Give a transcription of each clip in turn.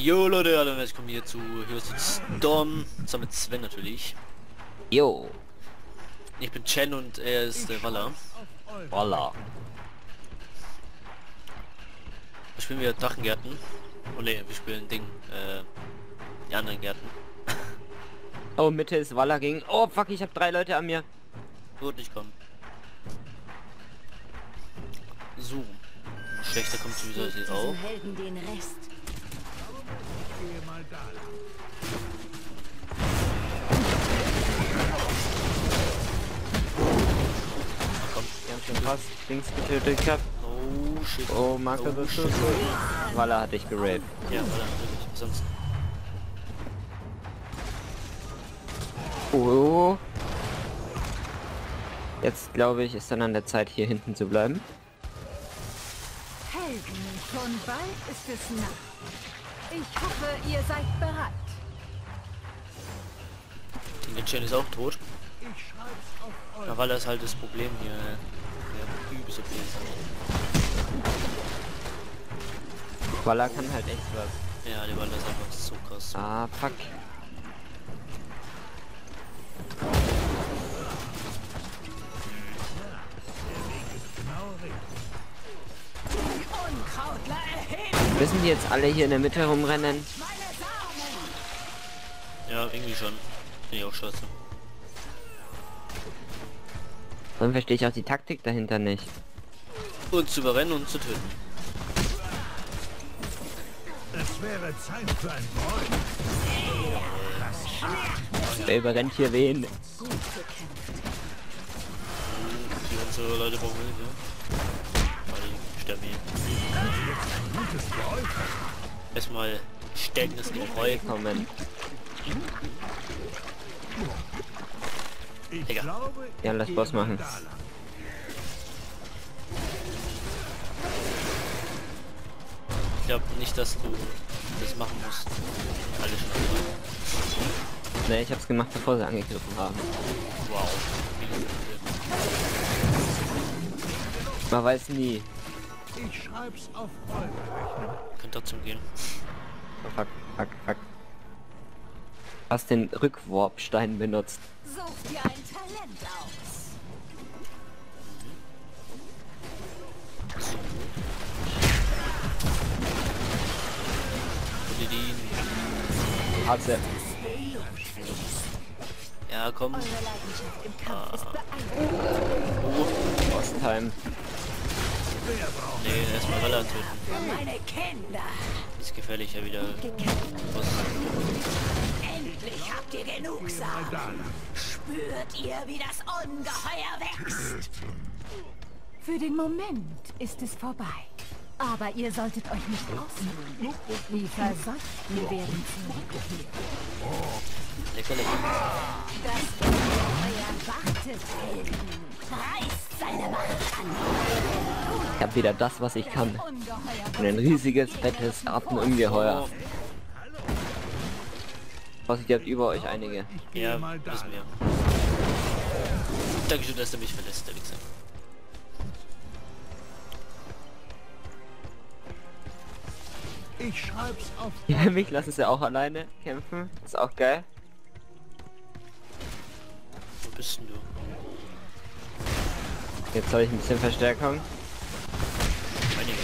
Jo Leute, hallo und herzlich willkommen hier zu Heroes of the Storm, zusammen mit Sven natürlich. Jo. Ich bin Chen und er ist Walla. Voila. Wir spielen wieder Drachengärten. Oh ne, wir spielen Ding, die anderen Gärten. Oh, Mitte ist Walla gegen... Oh, fuck, ich habe 3 Leute an mir. Wird nicht kommen. So. Schlechter kommt sowieso jetzt auch. Helden den Rest. Die haben schon fast links getötet gehabt. Oh shit. Oh, Marco, das ist so. Walla hat dich geraped. Ja, Walla, wirklich. Sonst. Oh. Jetzt glaube ich, ist dann an der Zeit, hier hinten zu bleiben. Helden, schon bald ist es Nacht. Ich hoffe, ihr seid bereit. Die Chen ist auch tot. Na, Walla ist halt das Problem hier. Der übelste Problem. Walla kann halt echt was. Ja, der Walla ist einfach so krass. Ah, fuck. Müssen die jetzt alle hier in der Mitte rumrennen? Ja, irgendwie schon. Finde ich auch scheiße. Dann verstehe ich auch die Taktik dahinter nicht. Und zu überrennen und zu töten. Es wäre Zeit für ein Freund. Wer überrennt hier wen? Die unsere Leute brauchen Hilfe. Warte, ich sterbe hier. Erstmal stärkendes Geräusch. Kommen. Ich Digga. glaube, Ja, lass Boss machen. Ich glaube nicht, dass du das machen musst. Alle schon. Ne, ich hab's gemacht, bevor sie angegriffen haben. Wow. Man weiß nie. Ich schreib's auf eure Rechnung. Könnte trotzdem gehen. Oh, fuck, fuck, fuck. Hast den Rückwarpstein benutzt. Sucht ihr ein Talent aus. Hat's Ja, komm. Eure Leidenschaft im Kampf ist beeindruckend. Oh, Boss-Time. nee, erstmal Walla töten. Für meine Kinder. Ist gefährlicher wieder. Was? Endlich habt ihr genug Samen. Spürt ihr, wie das Ungeheuer wächst? Für den Moment ist es vorbei. Aber ihr solltet euch nicht ausruhen. Die Versorgten werden zurückkehren. Lecker, lecker. Das Ungeheuer wartet, Helden. Reißt seine Macht an. Ich hab wieder das, was ich kann. Ungeheuer Und ein riesiges, fettes Artenungeheuer. Was ich habt über euch einige. Ich gehe Ja, mal da. wissen wir. Dankeschön, dass du mich verlässt, der Wichser. Ich schreib's auf Ja, mich lassen sie auch alleine kämpfen. Ist auch geil. Wo bist denn du? Jetzt soll ich ein bisschen Verstärkung. Einige.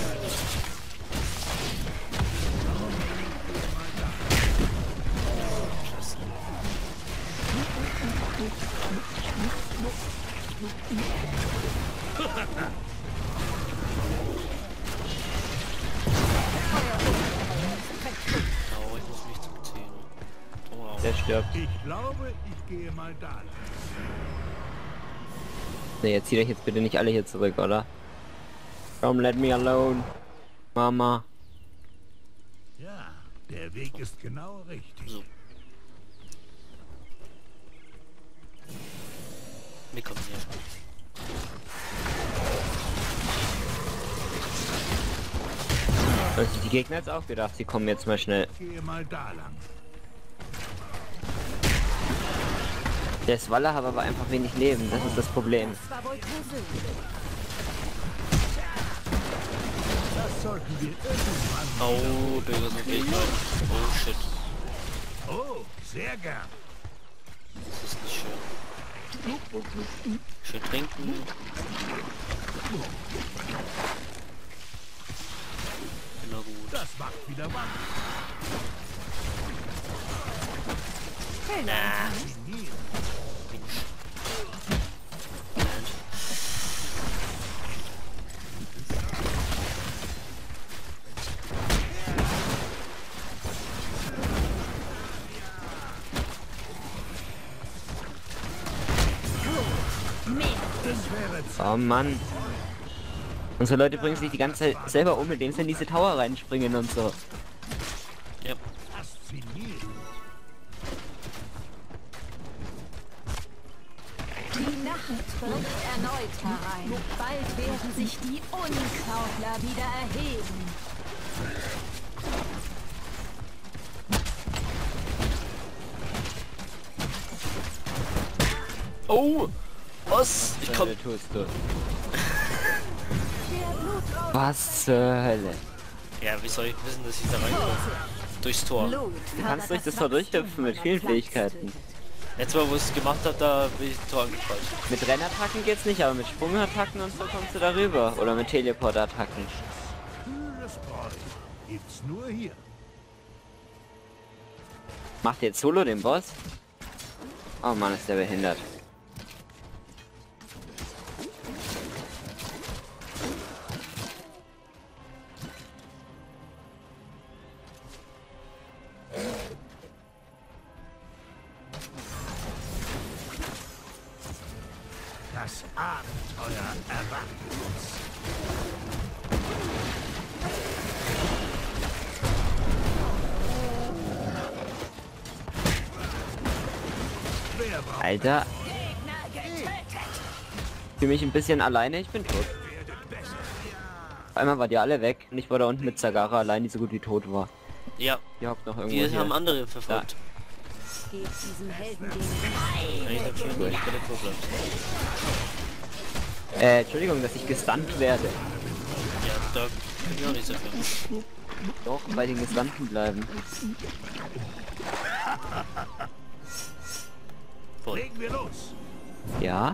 Scheiße. Oh, ich muss mich zurückziehen. Oh, Der stirbt. Ich glaube, ich gehe mal da lang. Ne, jetzt zieht euch jetzt bitte nicht alle hier zurück, oder? Come let me alone. Mama. Ja, der Weg ist genau richtig. so. Wir kommen hier. Also die Gegner jetzt auch gedacht, sie kommen jetzt mal schnell. Ich gehe mal da lang. Der Walla hat aber einfach wenig Leben, das ist das Problem. Das war wohl persönlich. Das sollten wir irgendwann... Oh, Bürger sind Fähigkeiten. Oh shit. Oh, sehr gern. Das ist nicht schön. Schön trinken. Immer gut. Das macht wieder Mann. Na, Genial. Mensch. Moment. Oh Mann. Unsere Leute bringen sich die ganze Zeit selber um, indem sie in diese Tower reinspringen und so. Ja. Faszinierend. Die Nacht bricht erneut herein. Bald werden sich die Unkrautler wieder erheben. Oh! Was? Ich komm. Tust du. Was zur Hölle? Ja, wie soll ich wissen, dass ich da reinkomme? Durchs Tor. Du kannst durch das Tor durchhüpfen mit vielen Fähigkeiten. Jetzt mal, wo ich es gemacht habe, da bin ich das Tor angefallen. Mit Rennattacken geht's nicht, aber mit Sprungattacken und so kommst du darüber. Oder mit Teleportattacken. Pures Bräu. Gibt's nur hier. Macht jetzt Solo den Boss? Oh Mann, ist der behindert. Das Abenteuer erwartet uns. Wer braucht Alter, Gegner getötet. ich fühle mich ein bisschen alleine, ich bin tot. Auf einmal war die alle weg und ich war da unten mit Zagara allein, die so gut wie tot war. Ja, Die hockt noch irgendwo wir hier. haben andere verfolgt. Gebt diesem Helden den Ja, ich hab schon, ich bin der Problem. Entschuldigung, dass ich gestunt werde. Ja, da bin ich auch nicht so viel. Doch, bei den Gesandten bleiben. Voll. Legen wir los. Ja?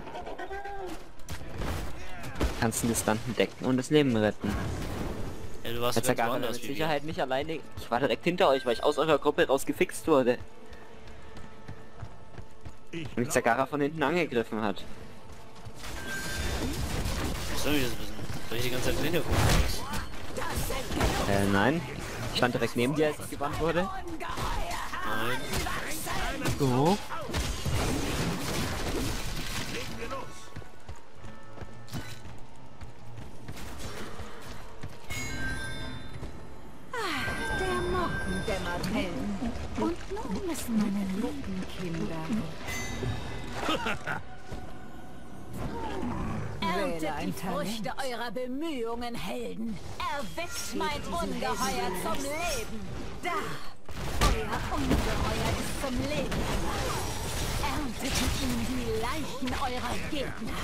Kannst den Gesandten decken und das Leben retten. Ja, du warst Jetzt ganz Zagara woanders mit wie wir. Sicherheit nicht alleine. Ich war direkt hinter euch, weil ich aus eurer Gruppe rausgefixt wurde. Ich Und mich glaub, Zagara von hinten angegriffen hat. Soll ich das wissen? Soll ich die ganze Zeit hinter gucken? Nein. Ich stand direkt neben dir, als ich gebannt wurde. Nein. So. legen wir los. Der Morgen dämmert hell. Und nun müssen meine lieben Kinder. Erntet die Früchte eurer Bemühungen, Helden. Erweckt mein Ungeheuer zum Leben. Da! Euer Ungeheuer ist zum Leben erwacht. Erntet mit ihm die Leichen eurer Gegner.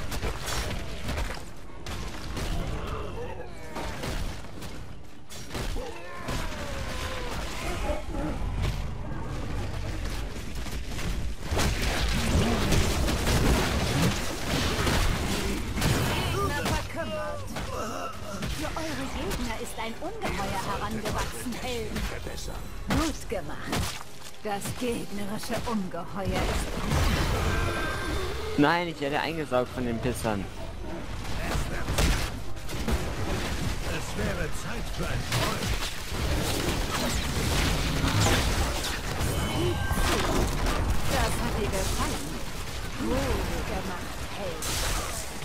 Gegner verkümmert. Für eure Gegner ist ein Ungeheuer herangewachsen, Helden. Gut gemacht. Das gegnerische Ungeheuer ist Nein, ich werde eingesaugt von den Pissern. Es wäre Zeit für ein Freund. Das hat dir gefallen. Gut gemacht, Held.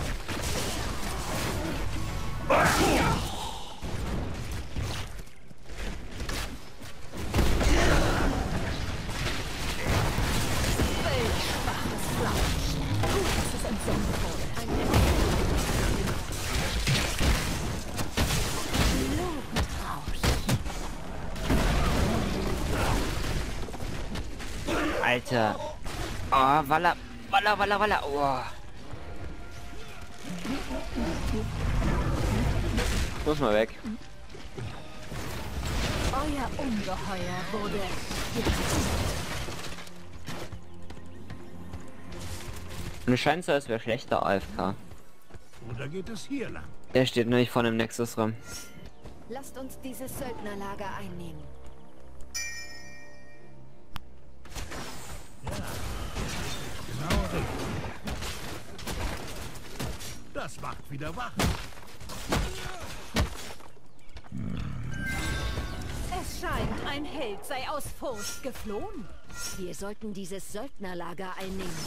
Welch schwaches Fleisch. Gut, dass es entsendet wurde. Blutrausch. Alter. Oh, Walla. Walla, Walla, Walla. Oh. Muss mal weg. Euer Ungeheuer wurde getötet. Und es scheint so, als wäre schlechter AFK. Oder geht es hier lang? Der steht nämlich vor einem Nexus rum. Lasst uns dieses Söldnerlager einnehmen. Genau richtig. Das macht wieder wach. Es scheint, ein Held sei aus Furcht geflohen. Wir sollten dieses Söldnerlager einnehmen.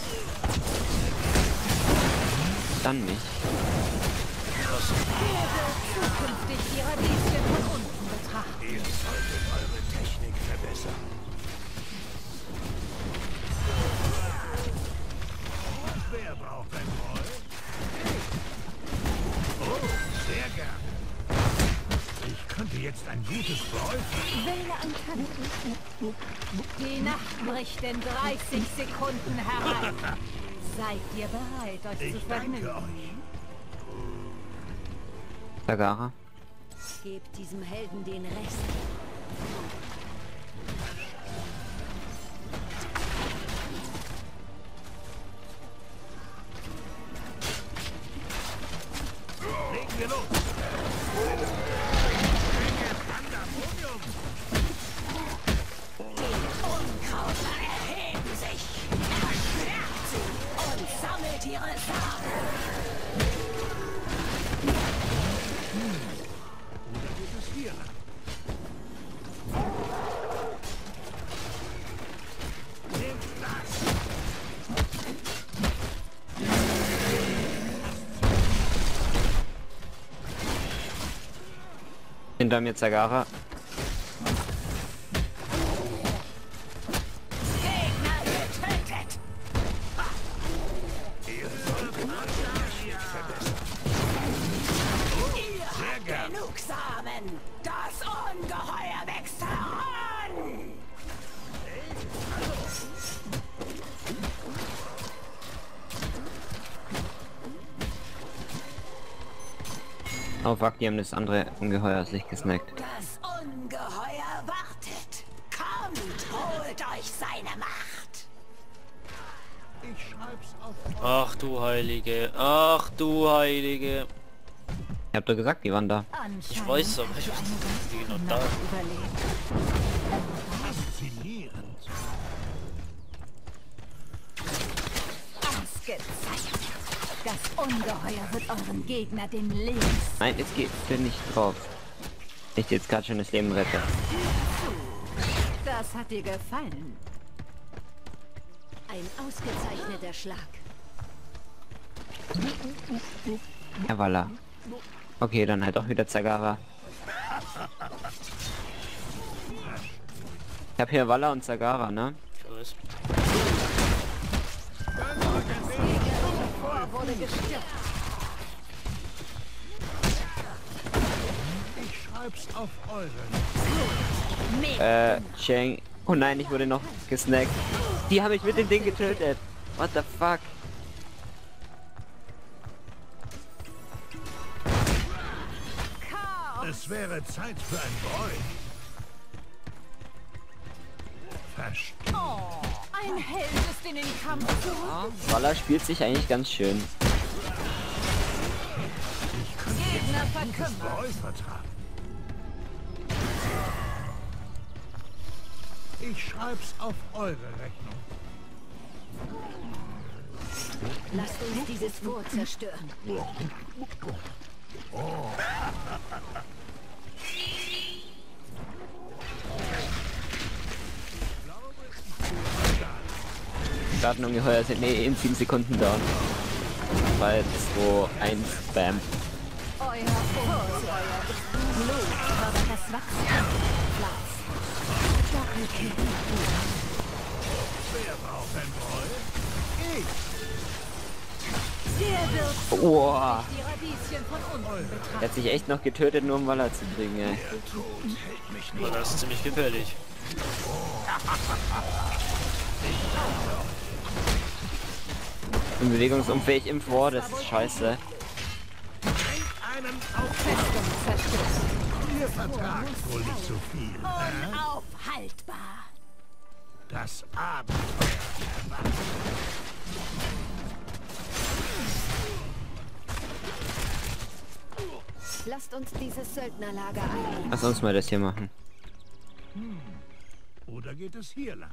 Dann nicht. Wer wird zukünftig die Radieschen von unten betrachten? Ihr solltet eure Technik verbessern. Und wer braucht ein Bräu? Oh, sehr gern. Ich könnte jetzt ein gutes Bräu. Wähle ein Kanten. Die Nacht bricht in 30 Sekunden herein. Seid ihr bereit, euch zu Ich danke vergnügen? euch. Zagara. Gebt diesem Helden den Rest. Legen wir los. Unkrautler erheben sich. Erschwert sie und sammelt ihre Samen. Oder geht es hier lang? Nehmt das. Hinter mir Zagara. Gegner getötet. Ihr sollt eure Technik verbessern. Ihr habt gern. genug Samen. Das Ungeheuer wächst heran. Oh fuck, die haben das andere Ungeheuer aus sich gesnackt. Das Ungeheuer wartet. Kommt, holt euch seine Macht. Ich schreib's auf. Ach du Heilige. Ach du Heilige. Ich hab doch gesagt, die waren da. Ich weiß aber, ich weiß nicht, wie genau da. Überlebt. Faszinierend. Ausgezeichnet. Das Ungeheuer wird euren Gegner den Lebens... Nein, jetzt geht bin nicht drauf. Ich jetzt gerade schon das Leben rette. Das hat dir gefallen. Ein ausgezeichneter Schlag. Ja, voilà. Okay, dann halt auch wieder Zagara. Ich hab hier Walla und Zagara, ne? Ich weiß. Vor wurde gestürzt. Ich schreib's auf euren. Cheng. Oh nein, ich wurde noch gesnackt. Die haben mich mit dem Ding getötet. What the fuck? Chaos. Es wäre Zeit für ein Bräu. Verstehe. Oh, ein Held ist in den Kampf zurück. Walla spielt sich eigentlich ganz schön. Gegner verkümmert. Bräu vertragen. Ich schreib's auf eure Rechnung. Lasst uns dieses Fort zerstören. Gartenungeheuer sind in 7 Sekunden da. 3, 2, 1, bam. Euer Ungeheuer ist Blut, aber das Wachstum Platz. Doppelkill. Wer braucht ein Bräu? Ich. Der wird Boah. die Radieschen von unten Der betrachten. hat sich echt noch getötet, nur um Walla zu kriegen, ey. Der Tod hält mich Aber nicht. das ist ziemlich gefährlich. Bin bewegungsunfähig im Vor, das ist scheiße. Bringt einen auf. Festung zerstört. Ihr vertragt wohl nicht so viel. Unaufhaltbar. Das Abenteuer erwacht. Lasst uns dieses Söldnerlager einnehmen. Lass uns mal das hier machen. Oder geht es hier lang?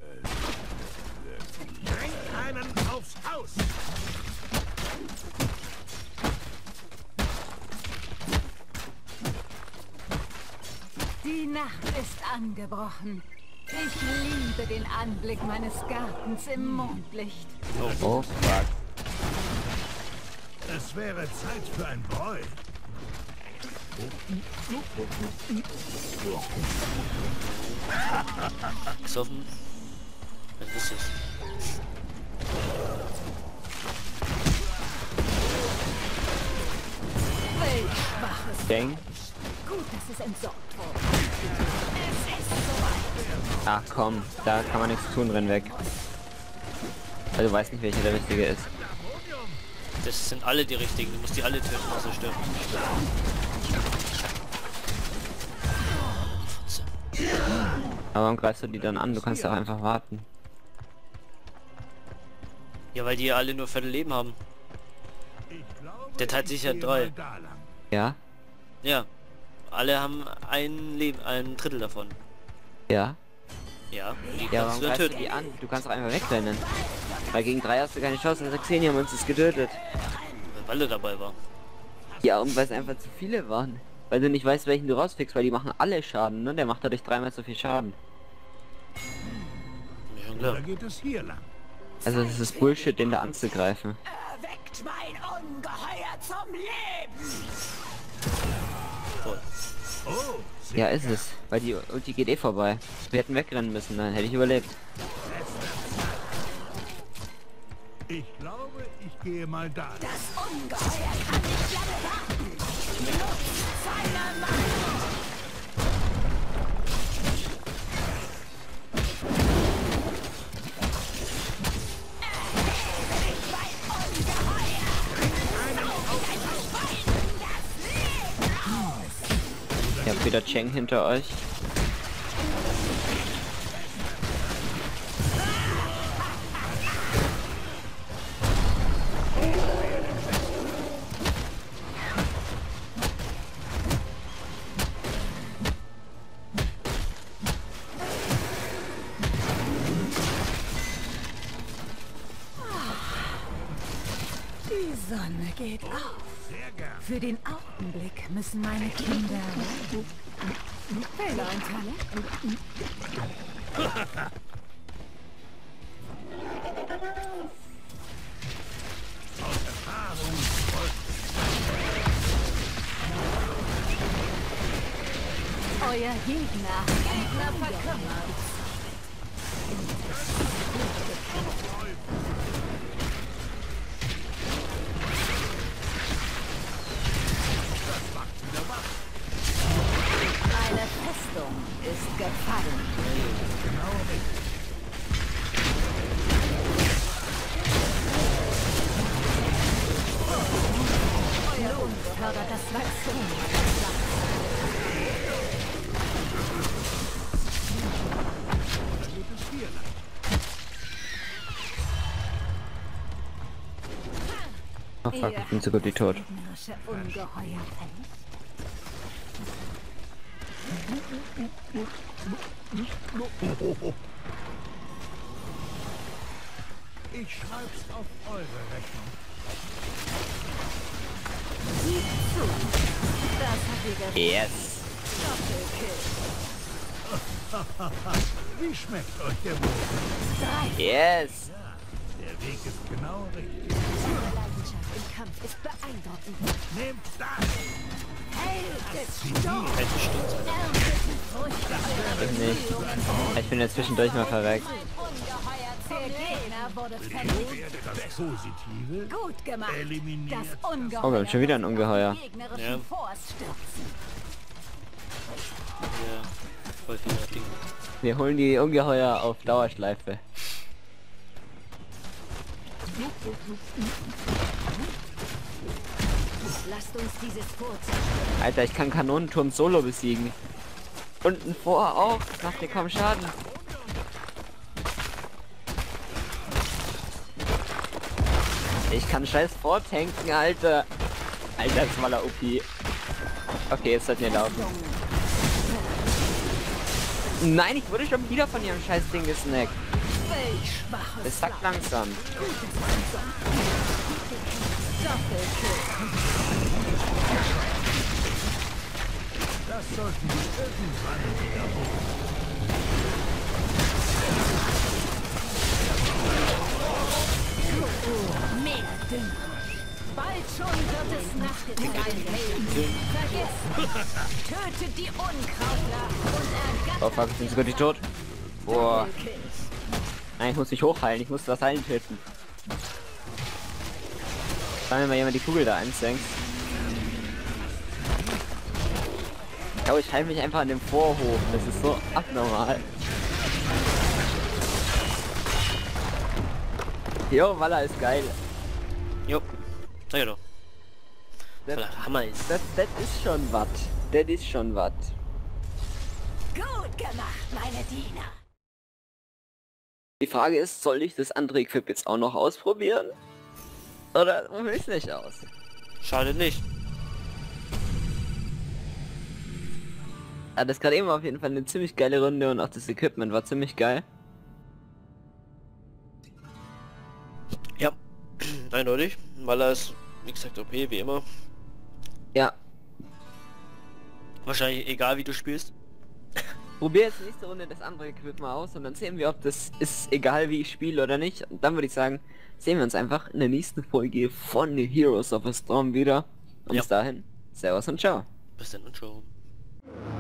Drängt einen aufs Haus! Die Nacht ist angebrochen. Ich liebe den Anblick meines Gartens im Mondlicht. Oh, fuck. Es wäre Zeit für ein Bräu. Gesoffen. Was ist das? Wildschwaches. Dang. Gut, dass es entsorgt wurde. Es ist soweit. Ach komm, da kann man nichts tun, renn weg. Also du weißt nicht, welcher der richtige ist. Das sind alle die richtigen. Du musst die alle töten, außer stirbt. Aber warum greifst du die dann an? Du kannst doch einfach warten. Ja, weil die ja alle nur Viertelleben haben. Der teilt sich ja 3. Ja? Ja. Alle haben ein Leben, ein Drittel davon. Ja? Ja. Die Ja, kannst warum du dann greifst du töten. die an? Du kannst doch einfach wegrennen. Weil gegen 3 hast du keine Chance, also Xenia uns ist getötet. Weil er dabei war. Ja, und weil es einfach zu viele waren. Weil du nicht weißt, welchen du rausfickst, weil die machen alle Schaden, ne? Der macht dadurch 3-mal so viel Schaden. Mir schon klar. Oder geht es hier lang? Also das ist Bullshit, den da anzugreifen. Erweckt mein Ungeheuer zum Leben. Voll. Oh, Ja, ist es. Weil die Ulti geht eh vorbei. Wir hätten wegrennen müssen, dann hätte ich überlebt. ich glaube, ich gehe mal da. Das Ungeheuer kann nicht lange warten. Nutzt seine Macht. Ihr habt wieder Cheng hinter euch. Die Sonne geht auf. Sehr gern. Für den Augenblick müssen meine Kinder Fehler enthalten. Aus Erfahrung folgt Euer Gegner verkümmert. Eine Festung ist gefallen. Euer Lohn fördert das Wachstum. geht es hier lang. Oh fuck, ich bin so gut wie tot. Gegnerische Ungeheuer fällt. Ich schreib's auf eure Rechnung. Sieh zu. Das hat ihr gerettet. Yes. Doppelkill. Wie schmeckt euch der Boden? Yes. Der Weg ist genau richtig. Ihre Leidenschaft im Kampf ist beeindruckend. Nehmt das! Held des Sturms. Hätte stimmt. Erntet die Früchte eurer Ich nicht. Ich bin jetzt zwischendurch mal verreckt. Ungeheuer der Gegner wurde Ich verlegt. werde das Positive Gut gemacht. eliminiert. Das Ungeheuer. Oh, wir haben schon wieder ein Ungeheuer. wird den gegnerischen Ja. Forst stürzen. Ja. Voll viel Ding. Wir holen die Ungeheuer auf Dauerschleife. Lasst uns dieses Fort zerstören. Alter, ich kann Kanonenturm solo besiegen. Und ein Vor auch. Macht dir kaum Schaden. Ich kann scheiß vortanken, Alter. Alter, das war der OP. Okay, jetzt sollten wir laufen. Nein, ich wurde schon wieder von ihrem scheiß Ding gesnackt. Welch schwaches Es sackt langsam. Das sollten wir irgendwann wiederholen. Mehr Dünger. Bald schon wird es Nacht sein. Vergesst, tötet die Unkrautler und Oh fuck, ich bin sogar nicht tot. Boah. Nein, ich muss mich hochheilen. Ich muss das Heilen töten. Wenn mal jemand die Kugel da einsenkt. Ich glaube, ich heile mich einfach an dem Vorhof. Das ist so abnormal. Jo, Walla ist geil. Jo. Sag ja doch. Das, Voller Hammer ist. das ist schon was. Das ist schon was. gut gemacht, meine Diener. Die Frage ist, soll ich das andere Equip jetzt auch noch ausprobieren? Oder will ich nicht aus? Schade nicht. Ja, das gerade eben war auf jeden Fall eine ziemlich geile Runde und auch das Equipment war ziemlich geil. Ja. Eindeutig. Weil er ist, wie gesagt, OP, wie immer. Ja, Wahrscheinlich egal wie du spielst. probier jetzt nächste Runde das andere Equip mal aus und dann sehen wir, ob das ist egal wie ich spiele oder nicht. Und dann würde ich sagen, sehen wir uns einfach in der nächsten Folge von Heroes of the Storm wieder. Und Ja. bis dahin, Servus und ciao. Bis dann und ciao.